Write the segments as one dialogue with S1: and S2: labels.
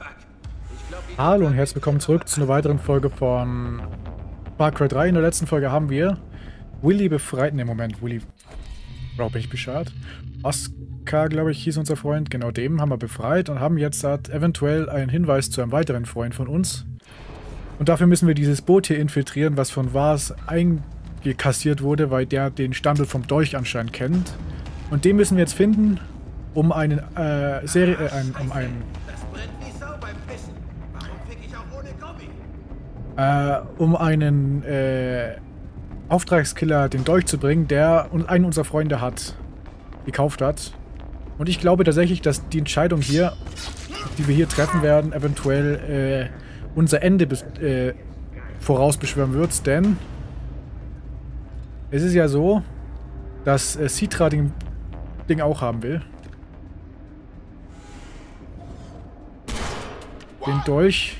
S1: Hallo und herzlich willkommen zurück zu einer weiteren Folge von Far Cry 3. In der letzten Folge haben wir Willy befreit. Ne, Moment, Willy. Bin ich bescheuert? Oskar, glaube ich, hieß unser Freund. Genau, dem haben wir befreit und haben jetzt eventuell einen Hinweis zu einem weiteren Freund von uns. Und dafür müssen wir dieses Boot hier infiltrieren, was von Vars eingekassiert wurde, weil der den Standort vom Dolch anscheinend kennt. Und den müssen wir jetzt finden, um einen Auftragskiller den Dolch zu bringen, der einen unserer Freunde gekauft hat. Und ich glaube tatsächlich, dass die Entscheidung hier, die wir hier treffen werden, eventuell unser Ende vorausbeschwören wird, denn es ist ja so, dass Citra den Ding auch haben will. Den Dolch.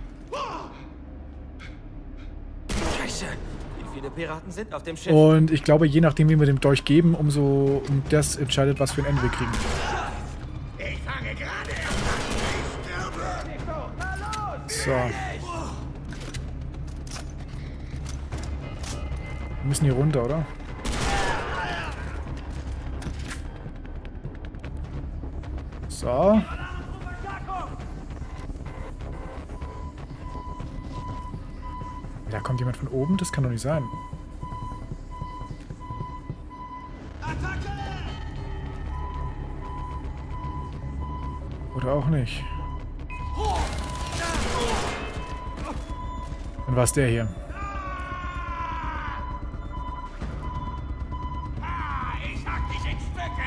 S2: Scheiße. Wie viele Piraten sind auf dem Schiff?
S1: Und ich glaube, je nachdem, wie wir dem Dolch geben, das entscheidet, was für ein Ende wir kriegen.
S3: Ich fange gerade an.
S1: So. Wir müssen hier runter, oder? So. Da kommt jemand von oben? Das kann doch nicht sein. Oder auch nicht. Dann war es der hier.
S3: Ich hack dich in Stücke.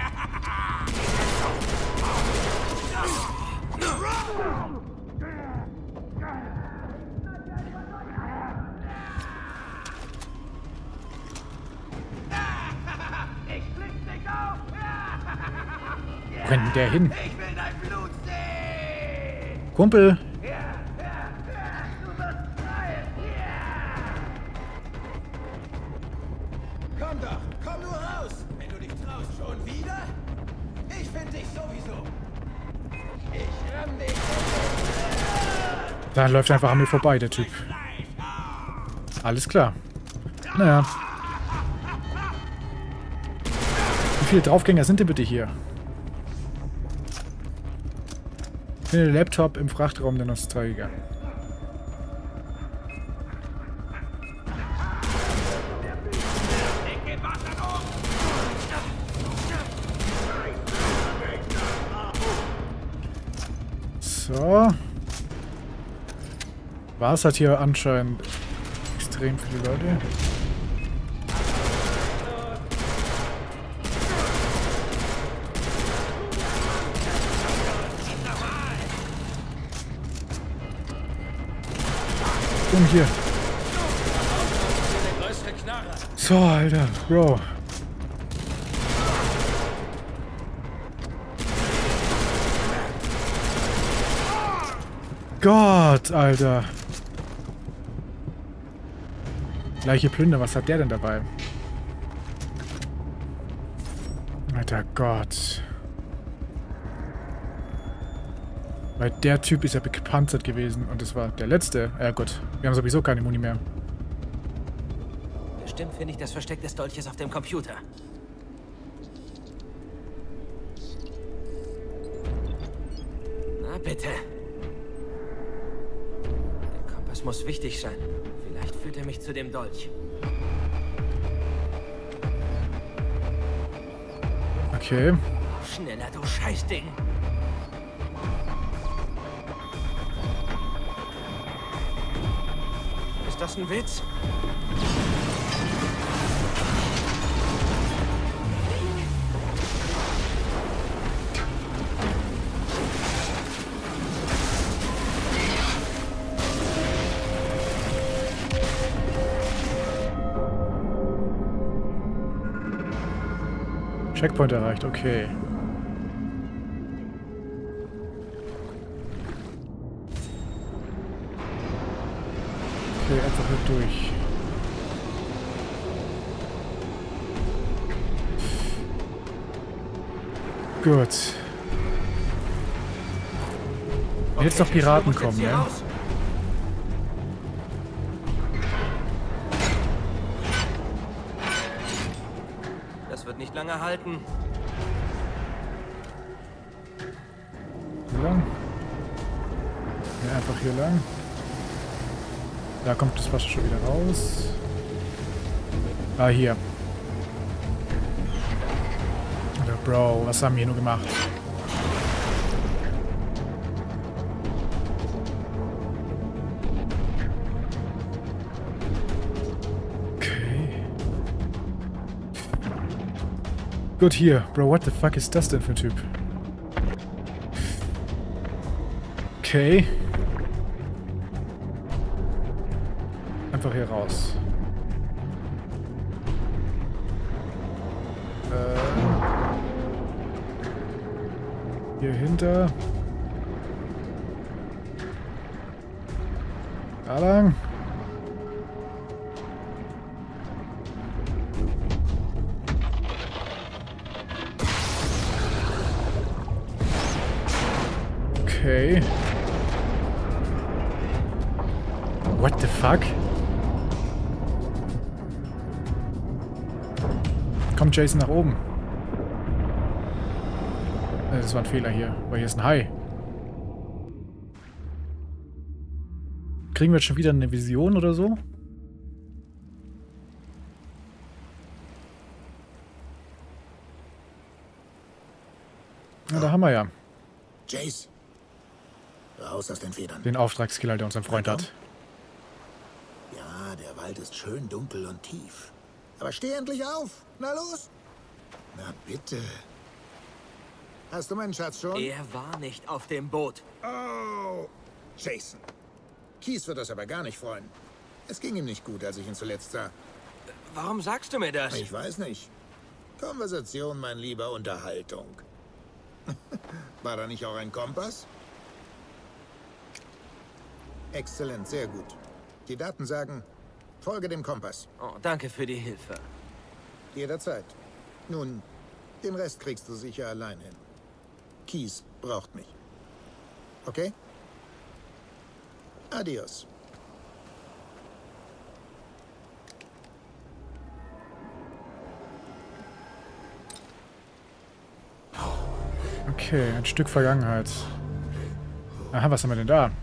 S1: Wo rennt denn der hin?
S3: Ich will dein Blut sehen.
S1: Kumpel!
S3: Du wirst freien. Komm doch, komm nur raus. Wenn du dich traust, schon wieder? Ich finde dich sowieso. Ich ramm dich.
S1: Da läuft einfach an mir vorbei, der Typ. Alles klar. Naja. Wie viele Draufgänger sind denn bitte hier? Finde den Laptop im Frachtraum der Nostalgiker. So. Was hat hier anscheinend extrem viele Leute? Und hier. So, Alter, Bro. Gott, Alter. Gleiche Plünder, was hat der denn dabei? Alter Gott. Weil der Typ ist ja gepanzert gewesen und das war der letzte. Ja gut, wir haben sowieso keine Muni mehr.
S2: Bestimmt finde ich das Versteck des Dolches auf dem Computer. Na bitte. Der Kompass muss wichtig sein. Vielleicht führt er mich zu dem Dolch.
S1: Okay.
S2: Schneller, du Scheißding. Ist das ein Witz?
S1: Checkpoint erreicht, okay. Okay, einfach hier durch. Gut. Wenn jetzt noch Piraten kommen,
S2: hier
S1: ne?
S2: raus. Das wird nicht lange halten.
S1: Hier lang. Ja, einfach hier lang. Da kommt das Wasser schon wieder raus. Ah, hier. Oder Bro, was haben wir hier nur gemacht? Okay. Gut, hier. Bro, what the fuck ist das denn für ein Typ? Okay. Einfach hier raus. Hier hinter. Da lang. Okay. What the fuck? Kommt Jason nach oben. Das war ein Fehler hier, weil hier ist ein Hai. Kriegen wir jetzt schon wieder eine Vision oder so? Ja, da haben wir ja.
S4: Jace, raus aus den Federn.
S1: Den Auftragskiller, der unseren Freund hat.
S4: Ja, der Wald ist schön dunkel und tief. Aber steh endlich auf. Na los. Na bitte. Hast du meinen Schatz schon?
S2: Er war nicht auf dem Boot.
S4: Oh, Jason. Keith wird das aber gar nicht freuen. Es ging ihm nicht gut, als ich ihn zuletzt sah.
S2: Warum sagst du mir das?
S4: Ich weiß nicht. Konversation, mein Lieber, Unterhaltung. War da nicht auch ein Kompass? Exzellent, sehr gut. Die Daten sagen, folge dem Kompass.
S2: Oh, danke für die Hilfe.
S4: Jederzeit. Nun, den Rest kriegst du sicher allein hin. Keith braucht mich. Okay? Adios.
S1: Okay, ein Stück Vergangenheit. Aha, was haben wir denn da?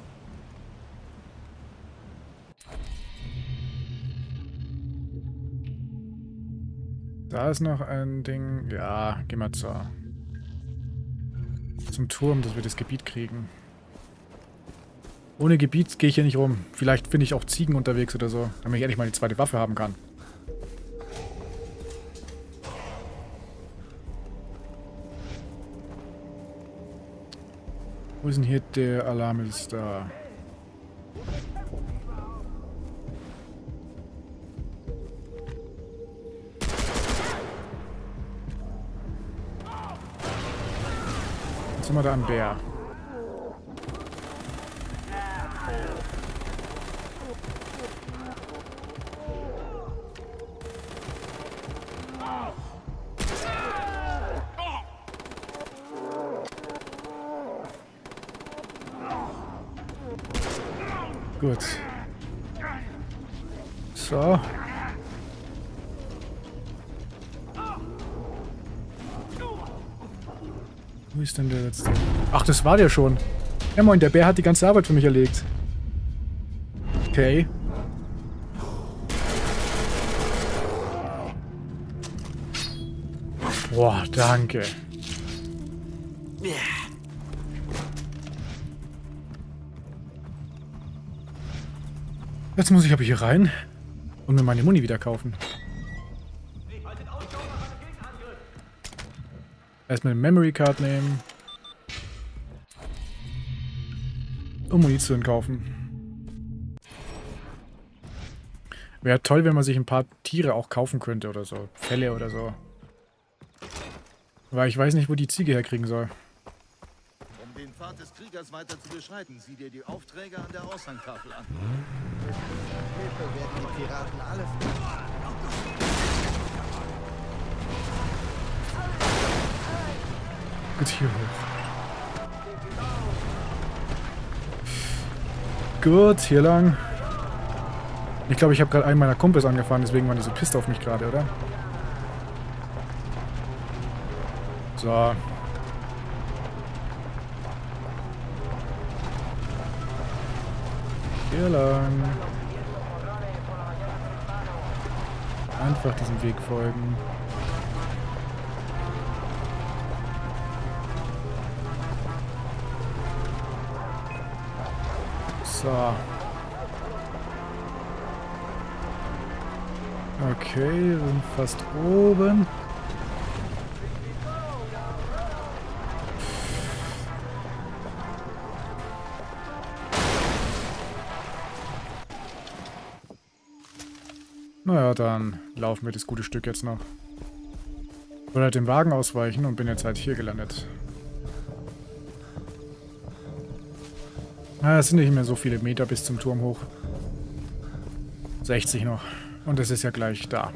S1: Da ist noch ein Ding. Ja, geh mal zum Turm, dass wir das Gebiet kriegen. Ohne Gebiet gehe ich hier nicht rum. Vielleicht finde ich auch Ziegen unterwegs oder so, damit ich endlich mal die zweite Waffe haben kann. Wo ist denn hier der Alarm? Ist da. Jetzt sind wir da am Bär. Gut. So. Wo ist denn der letzte? Ach, das war der schon. Ja moin, der Bär hat die ganze Arbeit für mich erlegt. Okay. Boah, danke. Jetzt muss ich aber hier rein und mir meine Muni wieder kaufen. Erstmal eine Memory Card nehmen. Und Munition kaufen. Wäre toll, wenn man sich ein paar Tiere auch kaufen könnte oder so. Felle oder so. Weil ich weiß nicht, wo die Ziege herkriegen soll.
S5: Um den Pfad des Kriegers weiter zu beschreiten, sieh dir die Aufträge an der Aushangtafel an.
S6: Hierfür werden die Piraten alle
S1: Gut, hier hoch. Gut, hier lang. Ich glaube, ich habe gerade einen meiner Kumpels angefahren, deswegen waren die so pisst auf mich gerade, oder? So. Hier lang. Einfach diesem Weg folgen. So. Okay, wir sind fast oben. Naja, dann laufen wir das gute Stück jetzt noch. Ich wollte halt dem Wagen ausweichen und bin jetzt halt hier gelandet. Es sind nicht mehr so viele Meter bis zum Turm hoch. 60 noch. Und es ist ja gleich da.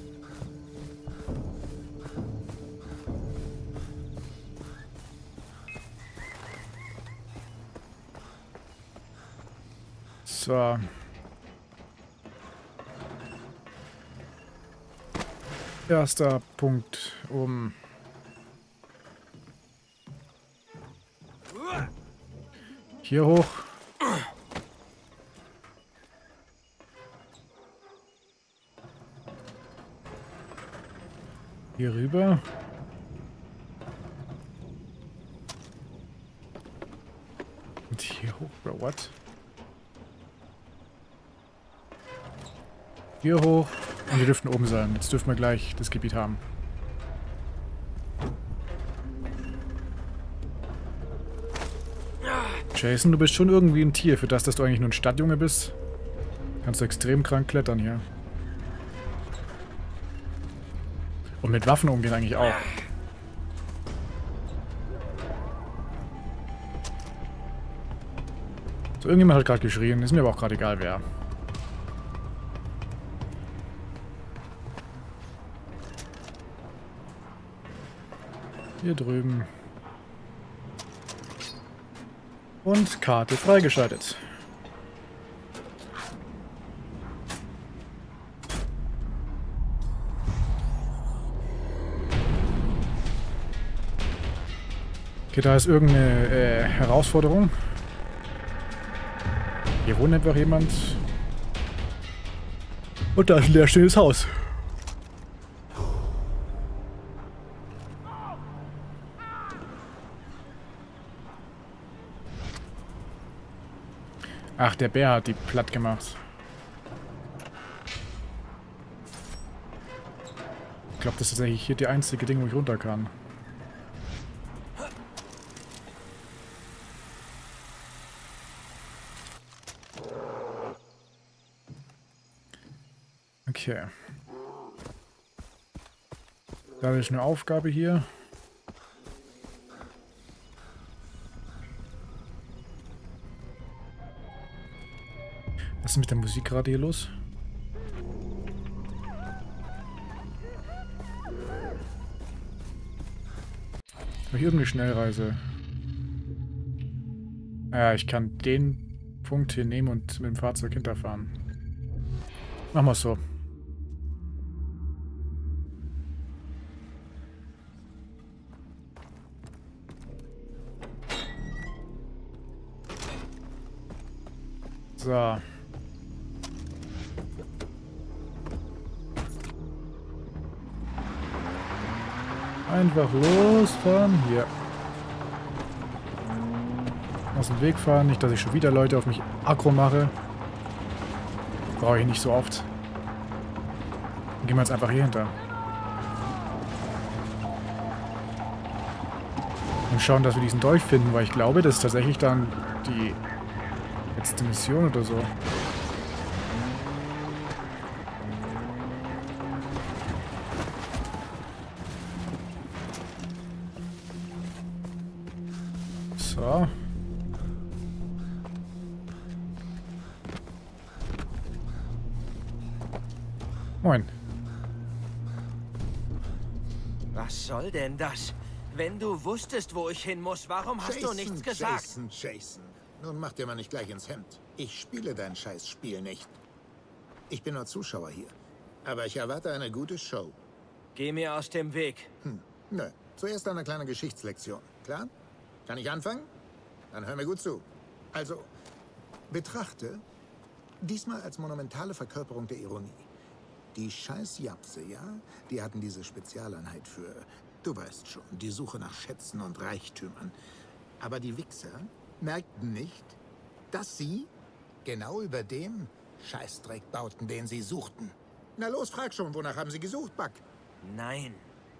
S1: So. Erster Punkt um. Hier hoch. Hier rüber. Und hier hoch, bro, what? Hier hoch. Und wir dürften oben sein. Jetzt dürfen wir gleich das Gebiet haben. Jason, du bist schon irgendwie ein Tier. Für das, dass du eigentlich nur ein Stadtjunge bist, kannst du extrem krank klettern hier. Und mit Waffen umgehen eigentlich auch. So, irgendjemand hat gerade geschrien. Ist mir aber auch gerade egal, wer. Hier drüben. Und Karte freigeschaltet. Okay, da ist irgendeine Herausforderung. Hier wohnt einfach jemand. Und da ist ein leerstehendes Haus. Ach, der Bär hat die platt gemacht. Ich glaube, das ist tatsächlich hier die einzige Ding, wo ich runter kann. Okay. Da ist eine Aufgabe hier. Was ist mit der Musik gerade hier los? Habe ich irgendeine Schnellreise? Ja, ich kann den Punkt hier nehmen und mit dem Fahrzeug hinterfahren. Machen wir es so. So. Einfach losfahren. Hier. Aus dem Weg fahren. Nicht, dass ich schon wieder Leute auf mich aggro mache. Brauche ich nicht so oft. Dann gehen wir jetzt einfach hier hinter. Und schauen, dass wir diesen Dolch finden, weil ich glaube, das ist tatsächlich dann die letzte Mission oder so. So. Moin.
S2: Was soll denn das? Wenn du wusstest, wo ich hin muss, warum hast du nichts gesagt?
S4: Jason. Nun mach dir mal nicht gleich ins Hemd. Ich spiele dein Scheißspiel nicht. Ich bin nur Zuschauer hier. Aber ich erwarte eine gute Show.
S2: Geh mir aus dem Weg.
S4: Nö. Zuerst eine kleine Geschichtslektion. Klar? Kann ich anfangen? Dann hör mir gut zu. Also, betrachte diesmal als monumentale Verkörperung der Ironie. Die scheiß Japse, ja? Die hatten diese Spezialeinheit für, du weißt schon, die Suche nach Schätzen und Reichtümern. Aber die Wichser merkten nicht, dass sie genau über dem Scheißdreck bauten, den sie suchten. Na los, frag schon, wonach haben sie gesucht, Buck?
S2: Nein.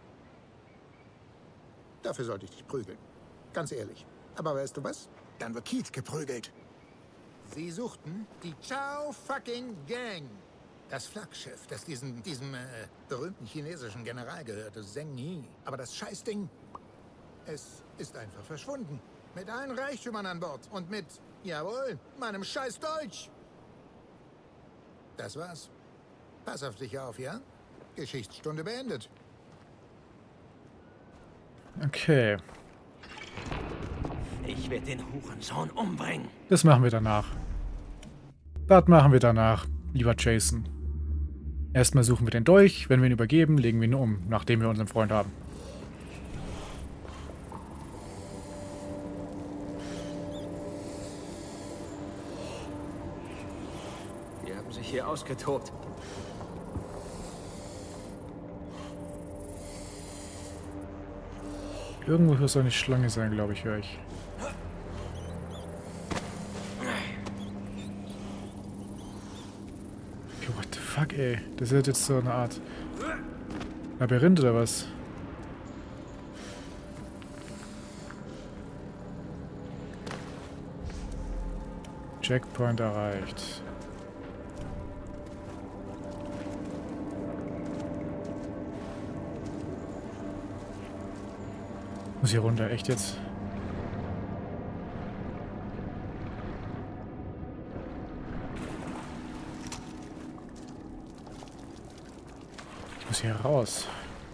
S4: Dafür sollte ich dich prügeln. Ganz ehrlich. Aber weißt du was? Dann wird Keith geprügelt. Sie suchten die Chao fucking Gang. Das Flaggschiff, das diesem berühmten chinesischen General gehörte, Zheng Yi. Aber das Scheißding, es ist einfach verschwunden. Mit allen Reichtümern an Bord und mit, jawohl, meinem scheiß Deutsch. Das war's. Pass auf dich auf, ja? Geschichtsstunde beendet.
S1: Okay.
S2: Ich werde den Hurensohn umbringen.
S1: Das machen wir danach. Das machen wir danach, lieber Jason. Erstmal suchen wir den Dolch. Wenn wir ihn übergeben, legen wir ihn um, nachdem wir unseren Freund haben.
S2: Die haben sich hier ausgetobt.
S1: Irgendwo soll eine Schlange sein, glaube ich, höre ich. Okay, what the fuck, ey. Das ist jetzt so eine Art Labyrinth oder was? Checkpoint erreicht. Muss hier runter, echt jetzt? Ich muss hier raus.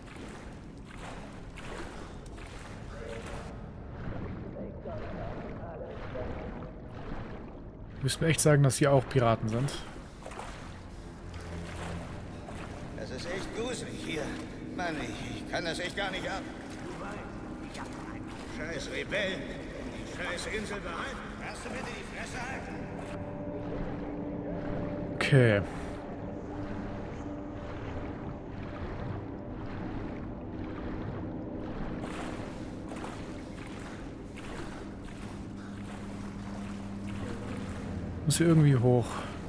S1: Du müsst mir echt sagen, dass hier auch Piraten sind.
S6: Das ist echt gruselig hier. Mann, ich kann das echt gar nicht ab. Scheiß Rebellen. Die scheiß Insel behalten. Kannst du bitte die Fresse halten?
S1: Okay. Muss hier irgendwie hoch.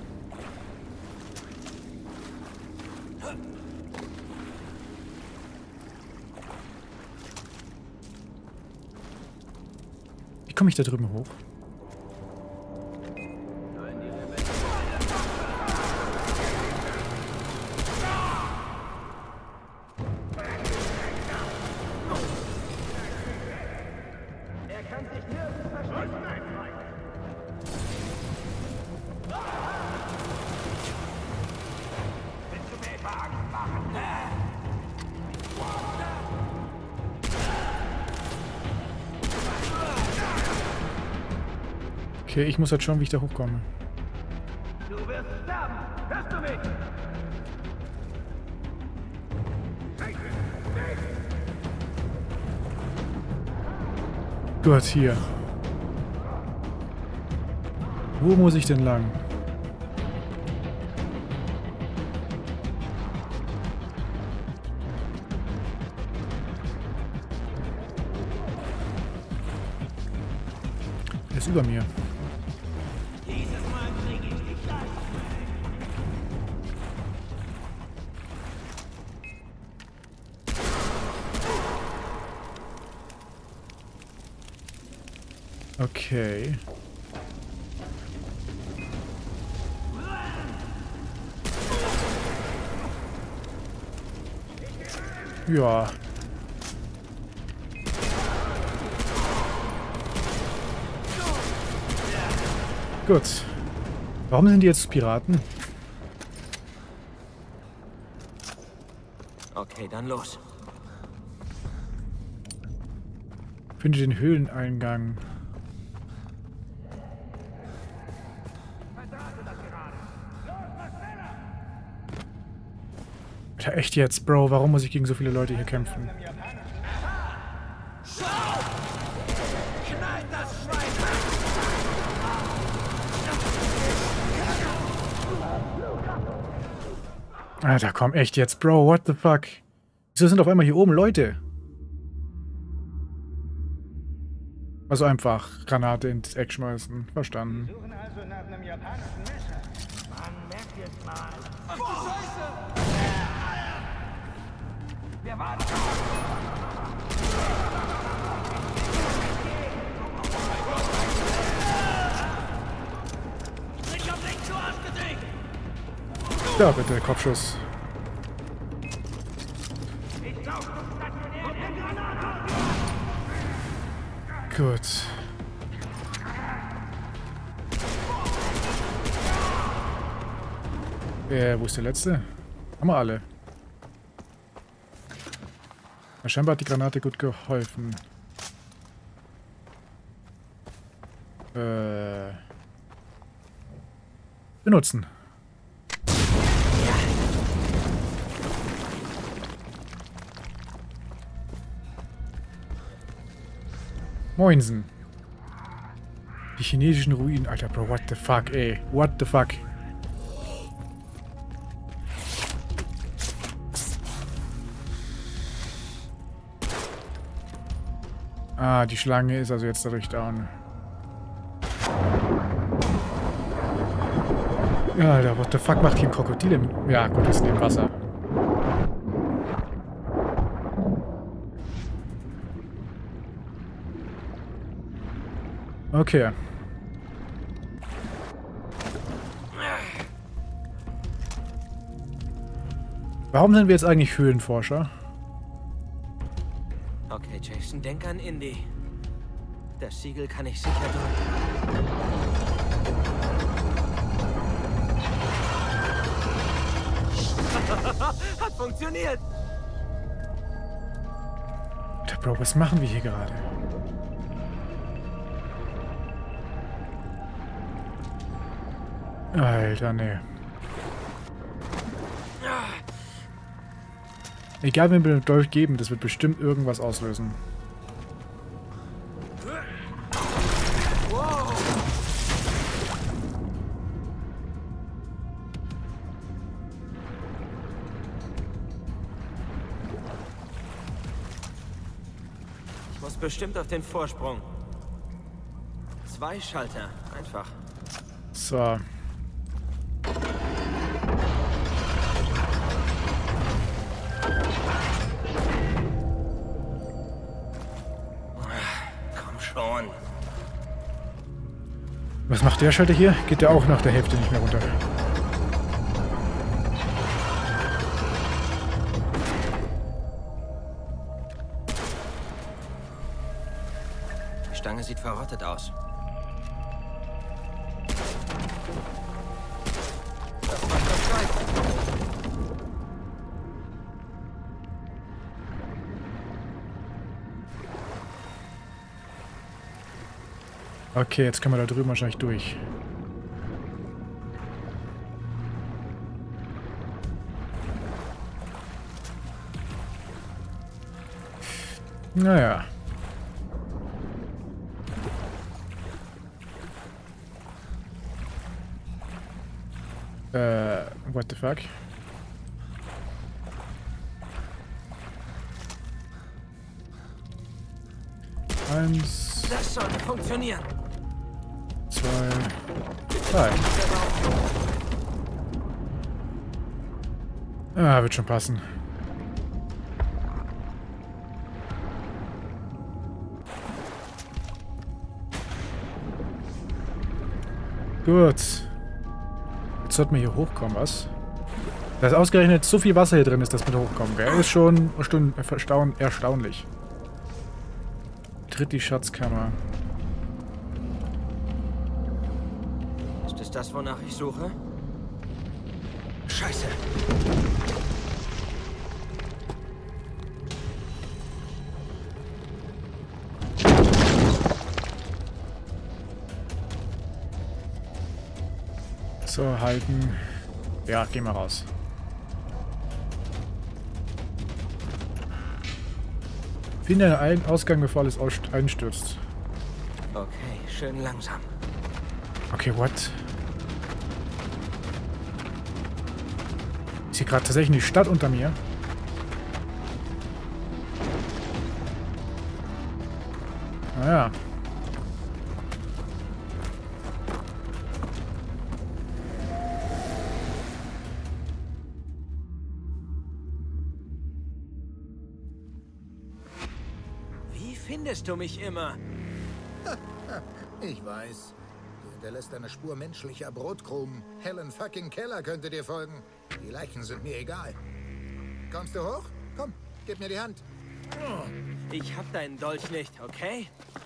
S1: Wie komme ich da drüben hoch? Okay, ich muss halt schauen, wie ich da hochkomme.
S3: Du wirst sterben! Hörst du mich?
S1: Gott, hier. Wo muss ich denn lang? Er ist über mir. Okay. Ja. Gut. Warum sind die jetzt Piraten?
S2: Okay, dann los.
S1: Finde den Höhleneingang. Alter, echt jetzt, Bro? Warum muss ich gegen so viele Leute hier kämpfen?
S3: Knallt das Schwein!
S1: Alter, komm, echt jetzt, Bro? What the fuck? Wieso sind auf einmal hier oben Leute? Also einfach Granate ins Eck schmeißen. Verstanden.
S6: Suchen also nach einem japanischen Messer.
S3: Man merkt jetzt mal. Ach du Scheiße! Wir warten. Ich hab links zu ausgedrückt!
S1: Ja, bitte, Kopfschuss. Gut. Wo ist der letzte? Haben wir alle. Na, scheinbar hat die Granate gut geholfen. Benutzen. Moinsen. Die chinesischen Ruinen. Alter, Bro, what the fuck, ey. What the fuck. Ah, die Schlange ist also jetzt dadurch down. Ja, Alter, what the fuck macht hier ein Krokodil im... Ja, gut, ist im Wasser. Okay. Warum sind wir jetzt eigentlich Höhlenforscher?
S2: Okay, Jason, denk an Indy. Das Siegel kann ich sicher drücken. Hat funktioniert!
S1: Alter, Bro, was machen wir hier gerade? Alter, nee. Egal, wen wir den Dolch geben, das wird bestimmt irgendwas auslösen.
S2: Ich muss bestimmt auf den Vorsprung. 2 Schalter, einfach.
S1: So.
S2: Komm schon.
S1: Was macht der Schalter hier? Geht der auch nach der Hälfte nicht mehr runter?
S2: Die Stange sieht verrottet aus. Das macht das Schwein.
S1: Okay, jetzt können wir da drüben wahrscheinlich durch. Naja. What the fuck? Eins,
S2: Das sollte funktionieren.
S1: 2, 3. Ah, wird schon passen. Gut. Jetzt sollten wir hier hochkommen, was? Dass ausgerechnet so viel Wasser hier drin ist, dass wir da hochkommen, gell? Ist schon erstaunlich. Tritt die Schatzkammer.
S2: Ist es das, wonach ich suche? Scheiße!
S1: So, halten. Ja, geh mal raus. Finde einen Ausgang, bevor alles einstürzt.
S2: Okay, schön langsam.
S1: Okay, what? Ist hier gerade tatsächlich die Stadt unter mir? Naja.
S2: Wie findest du mich immer?
S4: Ich weiß. Du hinterlässt eine Spur menschlicher Brotkrumen. Helen fucking Keller könnte dir folgen. Die Leichen sind mir egal. Kommst du hoch? Komm, gib mir die Hand.
S2: Ich hab deinen Dolch nicht, okay?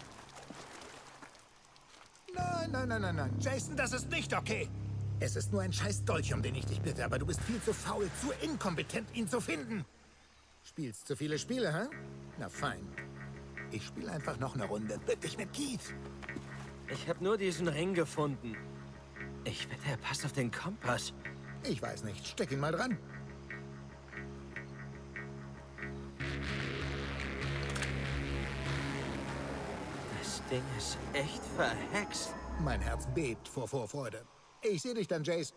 S4: Nein, nein, nein, nein, nein. Jason, das ist nicht okay. Es ist nur ein scheiß Dolch, um den ich dich bitte, aber du bist viel zu faul, zu inkompetent, ihn zu finden. Spielst zu viele Spiele, hä? Na fein. Ich spiele einfach noch eine Runde. Wirklich mit Keith.
S2: Ich hab nur diesen Ring gefunden. Ich wette, er passt auf den Kompass.
S4: Ich weiß nicht. Steck ihn mal dran.
S2: Das Ding ist echt verhext.
S4: Mein Herz bebt vor Vorfreude. Ich sehe dich dann, Jace.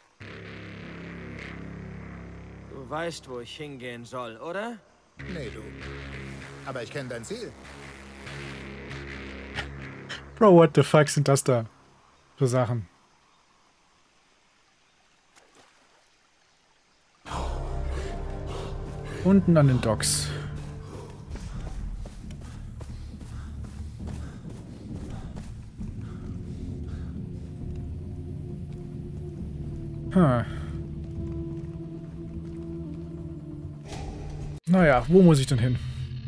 S2: Du weißt, wo ich hingehen soll, oder?
S4: Nee, du. Aber ich kenne dein Ziel.
S1: Bro, what the fuck sind das da für Sachen? Unten an den Docks. Naja, wo muss ich denn hin?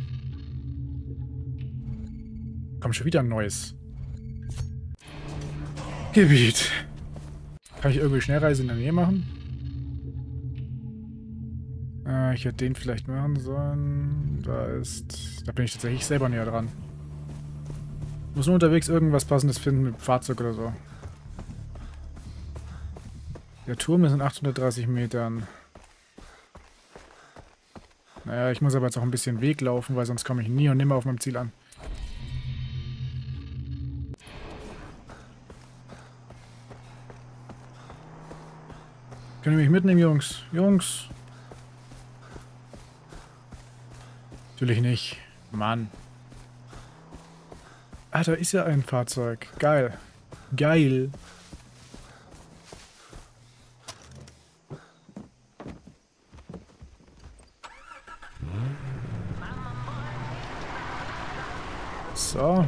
S1: Komm, schon wieder ein neues Gebiet. Kann ich irgendwie Schnellreise in der Nähe machen? Ich hätte den vielleicht machen sollen. Da bin ich tatsächlich selber näher dran. Muss nur unterwegs irgendwas Passendes finden mit dem Fahrzeug oder so. Der Turm ist in 830 Metern. Naja, ich muss aber jetzt auch ein bisschen Weg laufen, weil sonst komme ich nie und nimmer auf meinem Ziel an. Können ihr mich mitnehmen, Jungs? Jungs! Natürlich nicht. Mann. Ah, da ist ja ein Fahrzeug. Geil. Geil. So.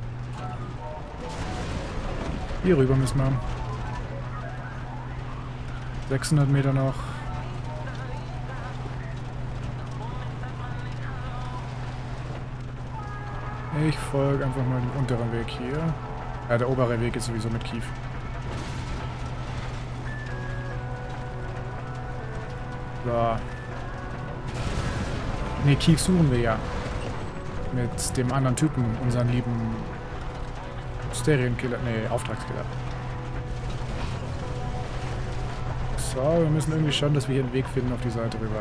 S1: Hier rüber müssen wir. 600 Meter noch. Ich folge einfach mal den unteren Weg hier. Ja, der obere Weg ist sowieso mit Keith. So. Ne, Keith suchen wir ja. Mit dem anderen Typen, unseren lieben Sterenkiller, ne, Auftragskiller. So, wir müssen irgendwie schauen, dass wir hier einen Weg finden auf die Seite rüber.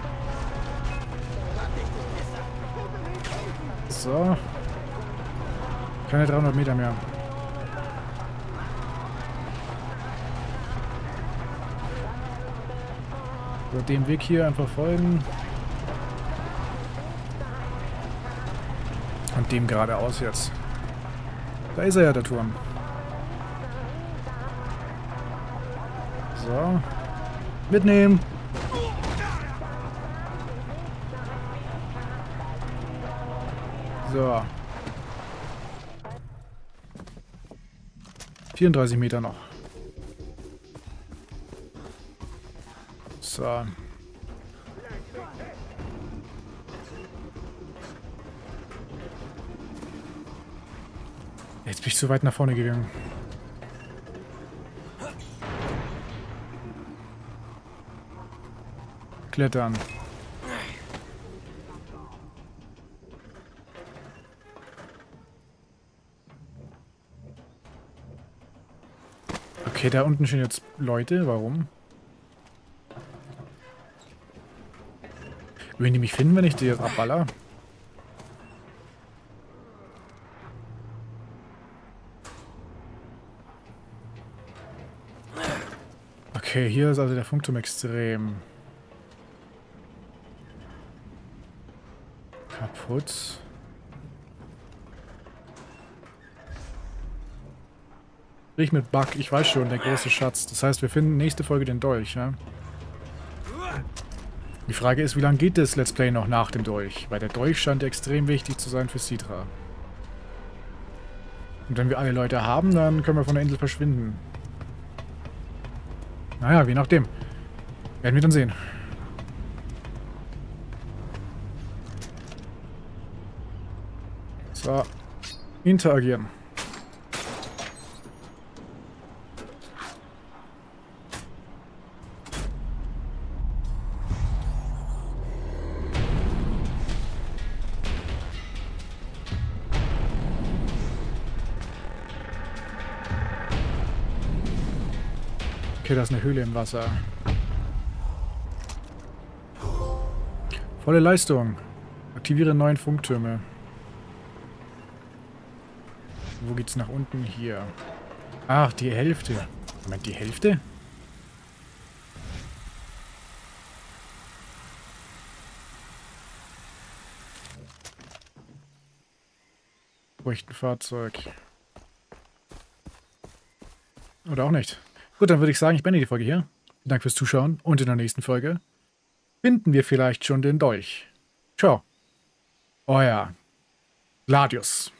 S1: So. Keine 300 Meter mehr. So, dem Weg hier einfach folgen. Und dem geradeaus jetzt. Da ist er ja, der Turm. So. Mitnehmen. So. 34 Meter noch. So. Jetzt bin ich zu weit nach vorne gegangen. Klettern. Okay, da unten stehen jetzt Leute. Warum? Würden die mich finden, wenn ich die jetzt abballer? Okay, hier ist also der Funkturm extrem kaputt. Sprich mit Bug, ich weiß schon, der große Schatz. Das heißt, wir finden nächste Folge den Dolch, ja? Die Frage ist, wie lange geht das Let's Play noch nach dem Dolch? Weil der Dolch scheint extrem wichtig zu sein für Citra. Und wenn wir alle Leute haben, dann können wir von der Insel verschwinden. Naja, je nachdem. Werden wir dann sehen. So. Interagieren. Okay, da ist eine Höhle im Wasser. Volle Leistung. Aktiviere 9 Funktürme. Wo geht's nach unten? Hier. Ach, die Hälfte. Moment, die Hälfte? Bräuchte ein Fahrzeug. Oder auch nicht. Gut, dann würde ich sagen, ich beende die Folge hier. Vielen Dank fürs Zuschauen und in der nächsten Folge finden wir vielleicht schon den Dolch. Ciao. Euer Gladius.